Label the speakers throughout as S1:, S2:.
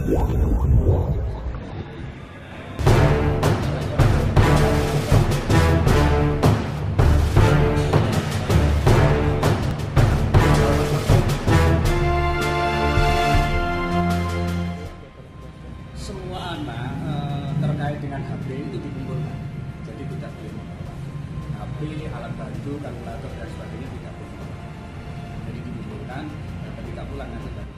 S1: Semua anak terkait dengan HP itu dikumpulkan, jadi tidak boleh membawa HP, alat bantu, kalkulator dan sebagainya tidak boleh membawa. Jadi dikumpulkan ketika pulang nanti baru.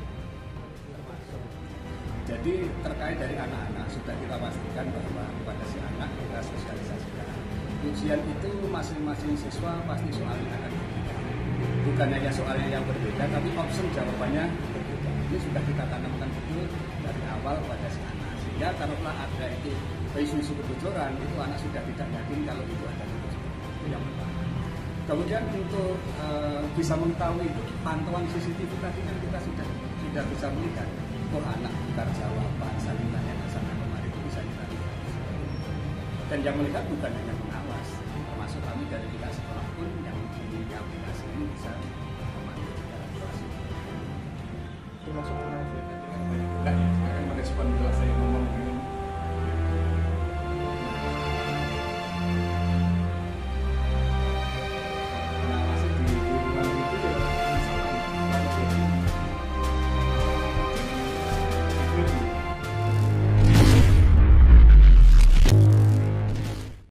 S1: Jadi terkait dari anak-anak sudah kita pastikan bahwa kepada si anak kita sosialisasikan. Ujian itu masing-masing siswa pasti soalnya akan berbeda. Bukan hanya soalnya yang berbeda, tapi opsi jawabannya berbeda. Ini sudah kita tanamkan betul dari awal pada si anak. Sehingga taruhlah ada itu isu-isu kebocoran, itu anak sudah tidak yakin kalau itu ada kebocoran. Itu yang pertama. Kemudian untuk bisa mengetahui itu pantauan CCTV tadi kan kita sudah bisa melihat. Oh anak tukar jawaban, saling tanya ke sana kemari itu bisa kita lihat. Dan yang melihat bukan hanya pengawas, termasuk kami dari pihak sekolah pun